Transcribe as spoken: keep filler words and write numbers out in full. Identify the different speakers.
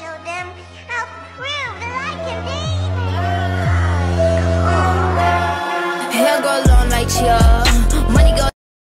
Speaker 1: show them. I'll prove that I can be.
Speaker 2: Hair goes long like Cher.